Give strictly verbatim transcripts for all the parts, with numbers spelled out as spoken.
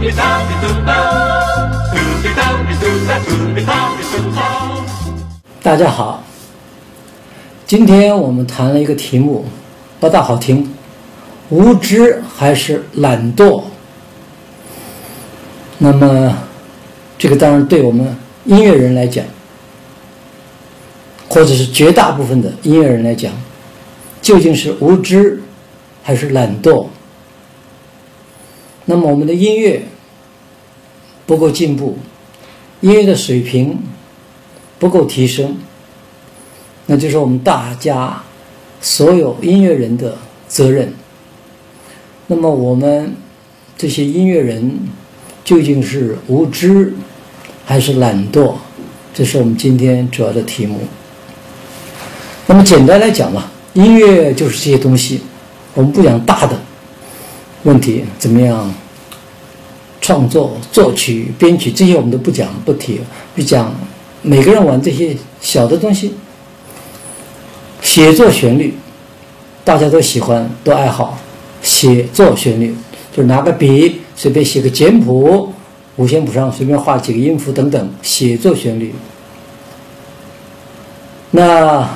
大家好，今天我们谈了一个题目，不大好听，无知还是懒惰？那么，这个当然对我们音乐人来讲，或者是绝大部分的音乐人来讲，究竟是无知还是懒惰？那么我们的音乐不够进步，音乐的水平不够提升，那就是我们大家所有音乐人的责任。那么我们这些音乐人究竟是无知还是懒惰？这是我们今天主要的题目。那么简单来讲吧，音乐就是这些东西，我们不讲大的问题，怎么样创作、作曲、编曲，这些我们都不讲不提，就讲每个人玩这些小的东西。写作旋律大家都喜欢，都爱好。写作旋律就是拿个笔随便写个简谱，五线谱上随便画几个音符等等，写作旋律。那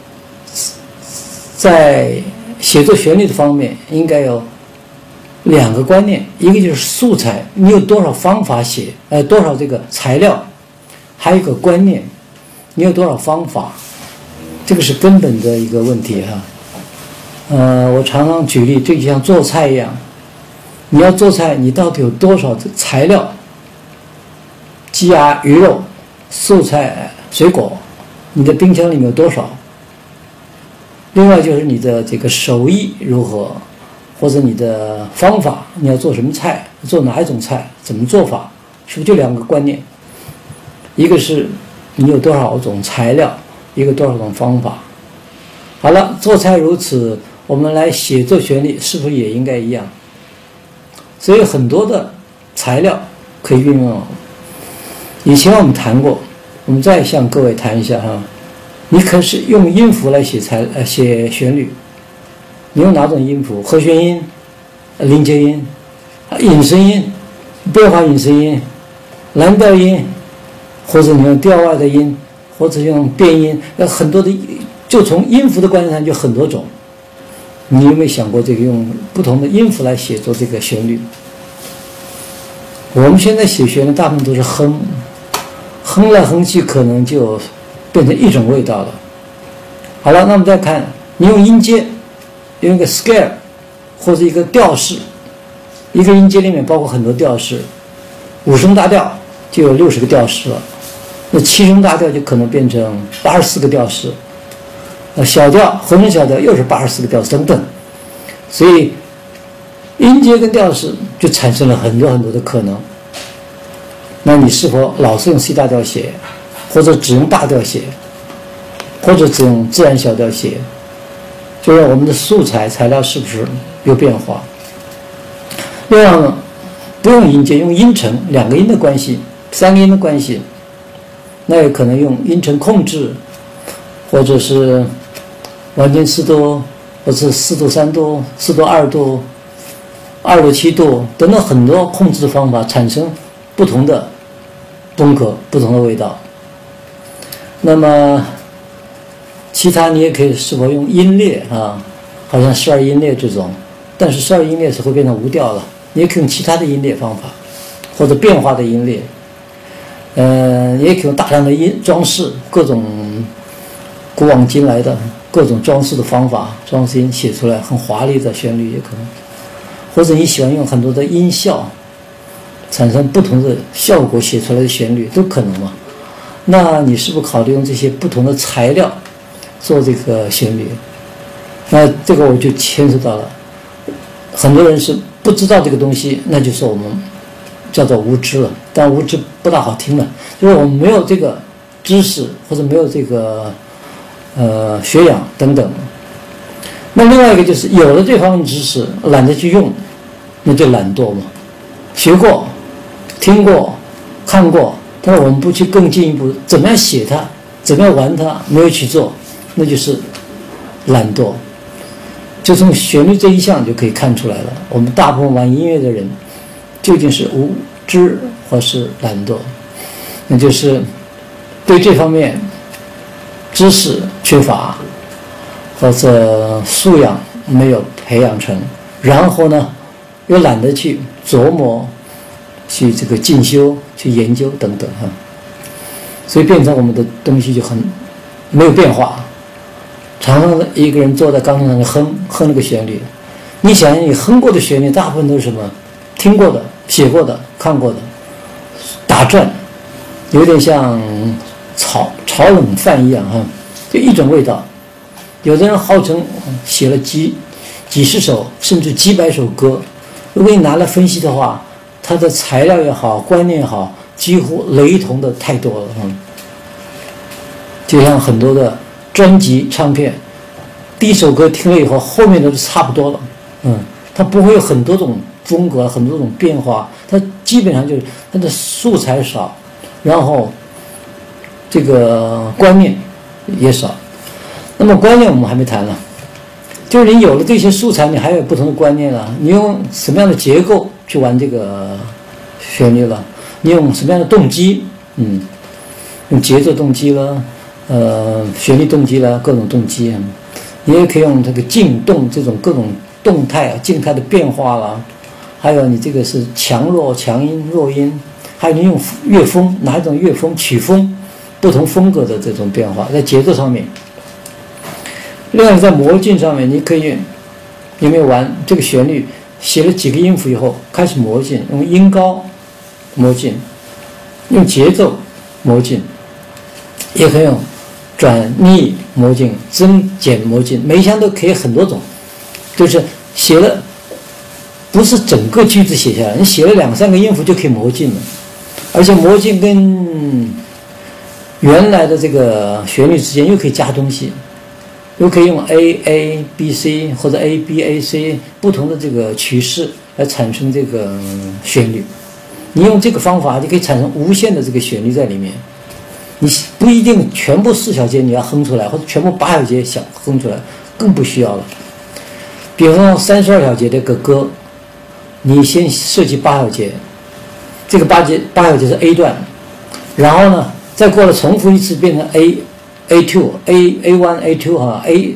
在写作旋律的方面应该有两个观念，一个就是素材，你有多少方法写，呃，多少这个材料，还有一个观念，你有多少方法，这个是根本的一个问题哈。呃，我常常举例，这就像做菜一样，你要做菜，你到底有多少材料？鸡鸭鱼肉、素菜、水果，你的冰箱里面有多少？另外就是你的这个手艺如何，或者你的方法，你要做什么菜，做哪一种菜，怎么做法，是不是就两个观念？一个是你有多少种材料，一个多少种方法。好了，做菜如此，我们来写作旋律是不是也应该一样？所以很多的材料可以运用。以前我们谈过，我们再向各位谈一下哈。你可是用音符来写材呃写旋律，你用哪种音符？和弦音、临节音、引声音、变化引声音、蓝调音，或者你用调外的音，或者用变音，呃很多的，就从音符的观念上就很多种。你有没有想过这个用不同的音符来写作这个旋律？我们现在写旋律大部分都是哼，哼来哼去可能就变成一种味道了。好了，那我们再看，你用音阶，用一个 scale 或者一个调式，一个音阶里面包括很多调式，五声大调就有六十个调式了，那七声大调就可能变成八十四个调式，那小调和声小调又是八十四个调式等等，所以音阶跟调式就产生了很多很多的可能。那你是否老是用 C 大调写，或者只用大调写，或者只用自然小调写？就是我们的素材材料是不是有变化？另外呢，不用音阶，用音程，两个音的关系，三个音的关系，那有可能用音程控制，或者是完全四度，或者是四度三度、四度二度、二度七度等等很多控制的方法，产生不同的风格、不同的味道。那么其他你也可以是否用音列啊，好像十二音列这种，但是十二音列是会变成无调了。你也可以用其他的音列方法，或者变化的音列，呃，也可以用大量的音装饰，各种古往今来的各种装饰的方法，装饰音写出来很华丽的旋律也可能，或者你喜欢用很多的音效，产生不同的效果写出来的旋律都可能嘛。那你是不是考虑用这些不同的材料做这个旋律？那这个我就牵涉到了，很多人是不知道这个东西，那就是我们叫做无知了。但无知不大好听了，就是我们没有这个知识，或者没有这个呃学养等等。那另外一个就是有了这方面知识，懒得去用，那就懒惰嘛。学过、听过、看过，但是我们不去更进一步，怎么样写它，怎么样玩它，没有去做，那就是懒惰。就从旋律这一项就可以看出来了，我们大部分玩音乐的人， 究竟是无知或是懒惰，那就是对这方面知识缺乏，或者素养没有培养成，然后呢又懒得去琢磨、去这个进修、去研究等等哈，所以变成我们的东西就很没有变化。常常一个人坐在钢琴上就哼哼那个旋律，你想你哼过的旋律大部分都是什么？听过的、写过的、看过的，打转，有点像炒炒冷饭一样哈，就一种味道。有的人号称写了几几十首甚至几百首歌，如果你拿来分析的话，它的材料也好，观念也好，几乎雷同的太多了。嗯，就像很多的专辑唱片，第一首歌听了以后，后面都是差不多了。嗯，它不会有很多种风格，很多种变化，它基本上就是它的素材少，然后这个观念也少。那么观念我们还没谈呢，就是你有了这些素材，你还有不同的观念了。你用什么样的结构去玩这个旋律了？你用什么样的动机？嗯，用节奏动机了，呃，旋律动机了，各种动机。你也可以用这个静动这种各种动态、静态的变化了。还有你这个是强弱、强音、弱音，还有你用乐风，哪一种乐风、曲风，不同风格的这种变化，在节奏上面。另外在模进上面，你可以有没有玩这个旋律？写了几个音符以后，开始模进，用音高模进，用节奏模进，也可以用转逆模进、增减模进，每一项都可以很多种。就是写了，不是整个句子写下来，你写了两三个音符就可以模进了，而且模进跟原来的这个旋律之间又可以加东西。又可以用 A A B C 或者 A B A C 不同的这个曲式来产生这个旋律。你用这个方法就可以产生无限的这个旋律在里面。你不一定全部四小节你要哼出来，或者全部八小节想哼出来，更不需要了。比方说三十二小节的一个歌，你先设计八小节，这个八节八小节是 A 段，然后呢再过了重复一次变成 A。A two A A one A two 哈 A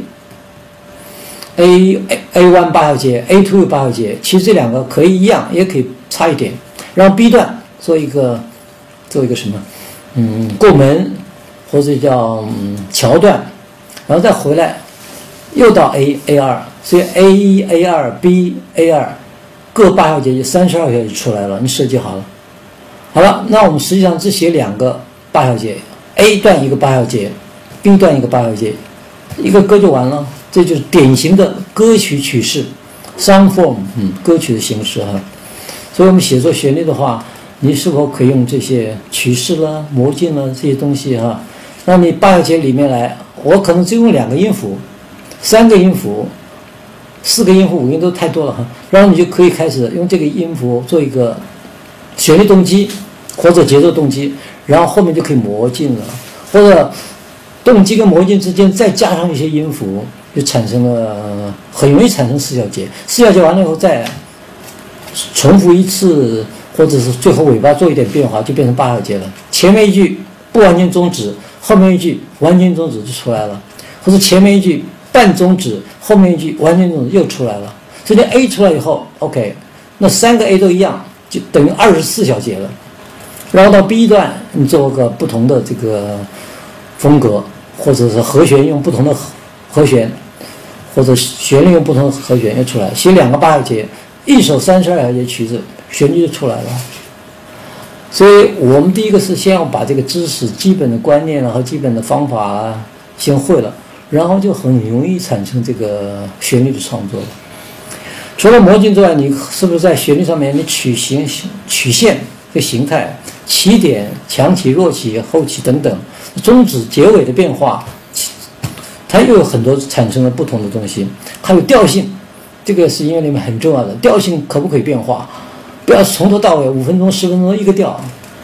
A A one 八小节 A two 有八小节，其实这两个可以一样，也可以差一点。然后 B 段做一个做一个什么，嗯，过门或者叫嗯桥段，然后再回来又到 A A 二，所以 A 一 A 二 B A 二各八小节，三十二小节就出来了。你设计好了，好了，那我们实际上只写两个八小节 ，A 段一个八小节。B 段一个八小节，一个歌就完了，这就是典型的歌曲曲式 ，song form， 嗯，歌曲的形式哈。所以我们写作旋律的话，你是否可以用这些曲式了、模进了这些东西哈？那你八小节里面来，我可能只用两个音符、三个音符、四个音符、五个音都太多了哈。然后你就可以开始用这个音符做一个旋律动机或者节奏动机，然后后面就可以模进了，或者。动机跟模进之间再加上一些音符，就产生了很容易产生四小节。四小节完了以后再重复一次，或者是最后尾巴做一点变化，就变成八小节了。前面一句不完全终止，后面一句完全终止就出来了，或者前面一句半终止，后面一句完全终止又出来了。所以 A 出来以后 ，OK， 那三个 A 都一样，就等于二十四小节了。然后到 B 段，你做个不同的这个风格。或者是和弦用不同的和弦，或者旋律用不同的和弦又出来，写两个八小节，一首三十二小节曲子，旋律就出来了。所以我们第一个是先要把这个知识、基本的观念和基本的方法先会了，然后就很容易产生这个旋律的创作了。除了模进之外，你是不是在旋律上面，你曲形、曲线这形态、起点、强起、弱起、后起等等。终止结尾的变化，它又有很多产生了不同的东西，还有调性，这个是音乐里面很重要的。调性可不可以变化？不要从头到尾五分钟、十分钟一个调。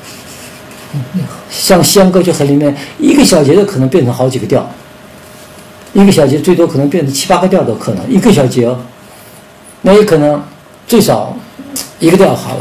像香歌就很里面，一个小节都可能变成好几个调，一个小节最多可能变成七八个调都可能。一个小节哦，那也可能最少一个调好了。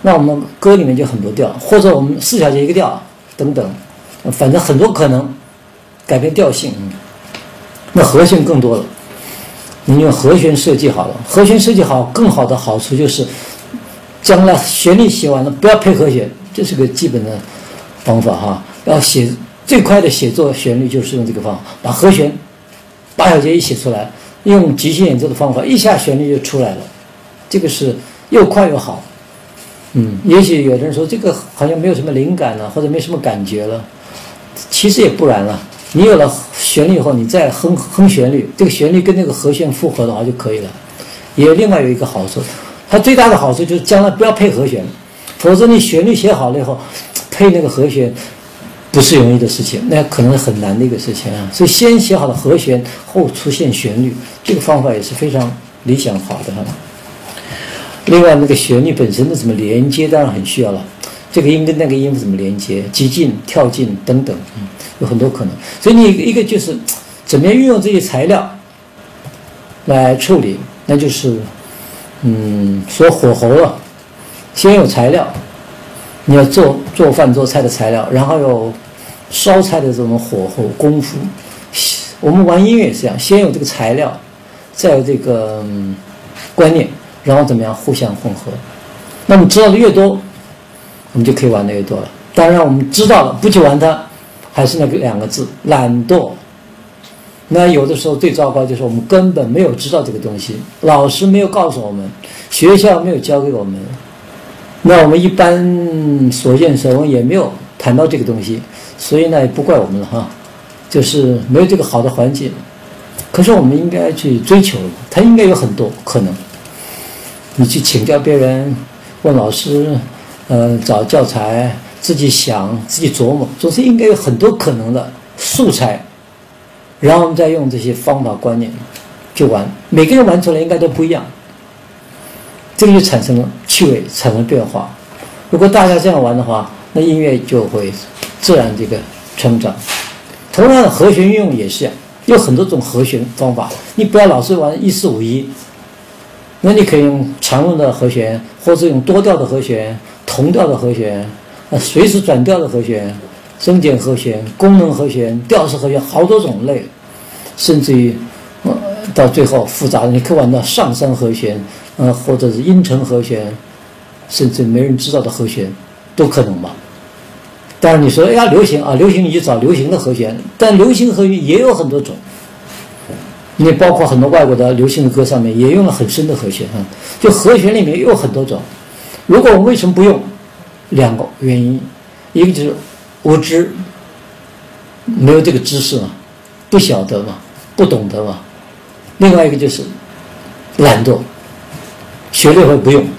那我们歌里面就很多调，或者我们四小节一个调等等，反正很多可能改变调性。那和弦更多了，你用和弦设计好了，和弦设计好更好的好处就是，将来旋律写完了不要配和弦，这是个基本的方法哈。要写最快的写作旋律就是用这个方法，把和弦八小节一写出来，用即兴演奏的方法，一下旋律就出来了，这个是又快又好。嗯，也许有的人说这个好像没有什么灵感了，或者没什么感觉了，其实也不然了。你有了旋律以后，你再哼哼旋律，这个旋律跟那个和弦符合的话就可以了。也另外有一个好处，它最大的好处就是将来不要配和弦，否则你旋律写好了以后，配那个和弦不是容易的事情，那可能是很难的一个事情啊。所以先写好了和弦，后出现旋律，这个方法也是非常理想好的哈。另外，那个旋律本身的怎么连接，当然很需要了。这个音跟那个音怎么连接，急进、跳进等等，嗯，有很多可能。所以你一个就是怎么样运用这些材料来处理，那就是嗯，说火候了，先有材料，你要做做饭做菜的材料，然后有烧菜的这种火候功夫。我们玩音乐也是这样，先有这个材料，再有这个、嗯、观念。然后怎么样互相混合？那么知道的越多，我们就可以玩的越多了。当然，我们知道了不去玩它，还是那个两个字：懒惰。那有的时候最糟糕就是我们根本没有知道这个东西，老师没有告诉我们，学校没有教给我们，那我们一般所见所闻也没有谈到这个东西，所以呢，也不怪我们了哈，就是没有这个好的环境。可是我们应该去追求，它应该有很多可能。你去请教别人，问老师，呃，找教材，自己想，自己琢磨，总是应该有很多可能的素材，然后我们再用这些方法观念去玩，每个人玩出来应该都不一样，这个就产生了趣味，产生变化。如果大家这样玩的话，那音乐就会自然这个成长。同样的和弦运用也是这样，有很多种和弦方法，你不要老是玩一四五一。那你可以用常用的和弦，或者用多调的和弦、同调的和弦、呃随时转调的和弦、增减和弦、功能和弦、调式和弦，好多种类，甚至于、呃、到最后复杂的，你可以玩到上升和弦，呃，或者是音程和弦，甚至没人知道的和弦，都可能吧。当然你说哎呀流行啊，流行你就找流行的和弦，但流行和弦也有很多种。你包括很多外国的流行的歌上面也用了很深的和弦啊，就和弦里面也有很多种。如果我们为什么不用？两个原因，一个就是无知，没有这个知识嘛，不晓得嘛，不懂得嘛；另外一个就是懒惰，学了会不用。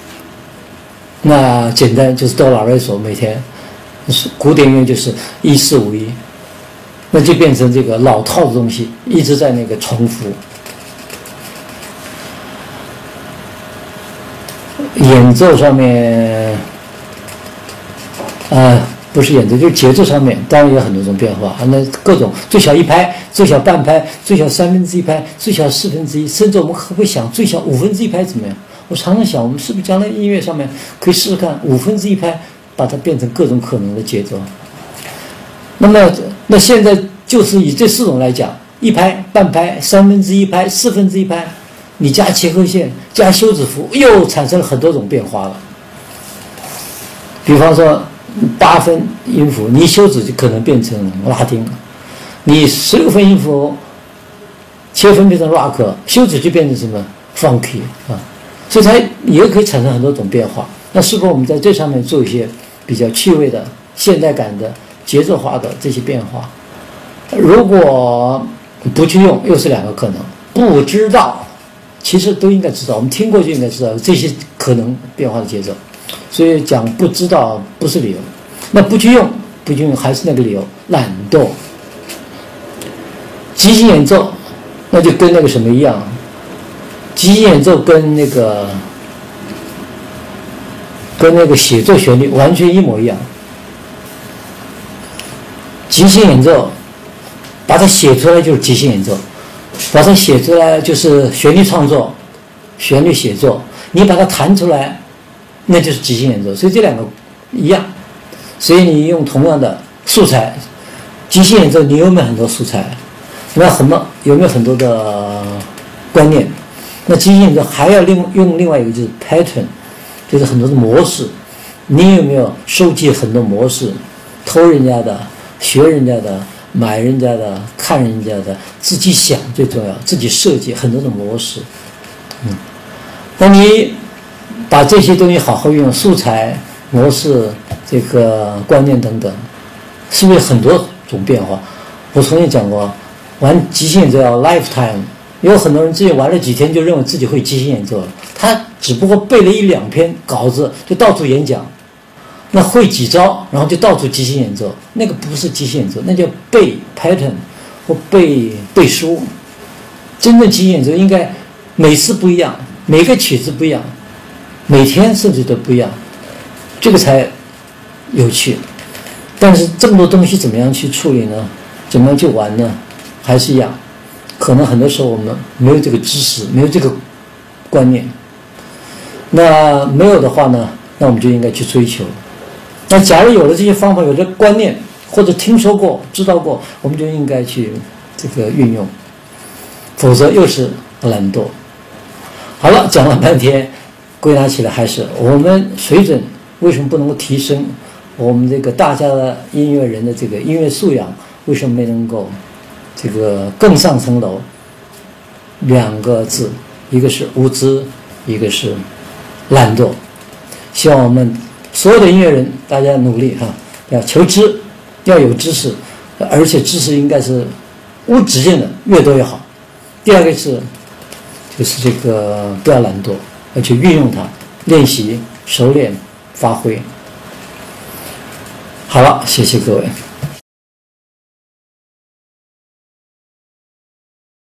那简单就是哆啦咪嗦，每天古典音乐就是一四五一。那就变成这个老套的东西，一直在那个重复。演奏上面，呃，不是演奏，就是节奏上面，当然有很多种变化。那各种最小一拍、最小半拍、最小三分之一拍、最小四分之一，甚至我们会不会想最小五分之一拍怎么样？我常常想，我们是不是将来音乐上面可以试试看五分之一拍，把它变成各种可能的节奏。那么，那现在就是以这四种来讲，一拍、半拍、三分之一拍、四分之一拍，你加切和弦、加休止符，又产生了很多种变化了。比方说，八分音符，你休止就可能变成拉丁；你十六分音符，切分变成 rock， 休止就变成什么 funky 啊，所以它也可以产生很多种变化。那是否我们在这上面做一些比较趣味的、现代感的？节奏化的这些变化，如果不去用，又是两个可能。不知道，其实都应该知道，我们听过就应该知道这些可能变化的节奏。所以讲不知道不是理由，那不去用，不去用还是那个理由，懒惰。即兴演奏，那就跟那个什么一样，即兴演奏跟那个跟那个写作旋律完全一模一样。即兴演奏，把它写出来就是即兴演奏，把它写出来就是旋律创作、旋律写作。你把它弹出来， 那就是即兴演奏。所以这两个一样，所以你用同样的素材，即兴演奏你有没有很多素材？那很多有没有很多的观念？那即兴演奏还要另用另外一个就是 pattern， 就是很多的模式。你有没有收集很多模式？偷人家的，学人家的，买人家的，看人家的，自己想最重要，自己设计很多的模式。嗯，那你把这些东西好好运用，素材、模式、这个观念等等，是不是很多种变化？我曾经讲过，玩即兴演奏要 lifetime。有很多人自己玩了几天就认为自己会即兴演奏了，他只不过背了一两篇稿子就到处演讲，那会几招，然后就到处即兴演奏，那个不是即兴演奏，那叫背 pattern 或背背书。真正即兴演奏应该每次不一样，每个曲子不一样，每天甚至都不一样，这个才有趣。但是这么多东西怎么样去处理呢？怎么样去玩呢？还是一样。可能很多时候我们没有这个知识，没有这个观念。那没有的话呢，那我们就应该去追求。那假如有了这些方法，有了观念，或者听说过、知道过，我们就应该去这个运用，否则又是懒惰。好了，讲了半天，归纳起来还是我们水准为什么不能够提升？我们这个大家的音乐人的这个音乐素养为什么没能够？这个更上层楼，两个字，一个是无知，一个是懒惰。希望我们所有的音乐人，大家努力哈，要求知，要有知识，而且知识应该是无止境的，越多越好。第二个是，就是这个不要懒惰，要去运用它，练习、熟练、发挥。好了，谢谢各位。